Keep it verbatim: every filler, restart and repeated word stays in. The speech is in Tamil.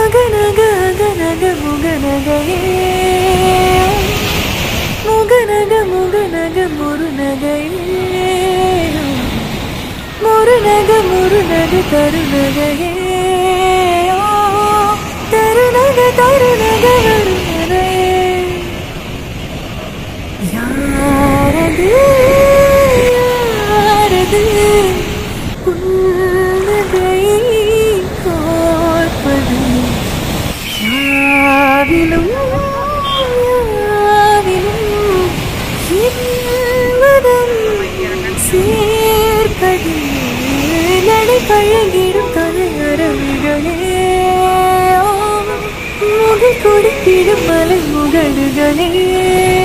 அகநக அகநக முகநகையே முகநக முகநக முருநகையே முருநக முருநக தருநகையே தருநக தருநக வருநகையே யாரது யாரது புன்னகை கோர்ப்பது யாவிலும் யாவிலும் இன்பதம் சேர்ப்பது நடை பழகிடும் கலையரவிகளே முகை கொடுத்திடும் மலை முகடுகளே